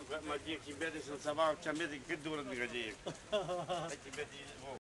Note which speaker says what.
Speaker 1: ma 10 metri senza va, 100 metri che durano mica 10. 20 metri,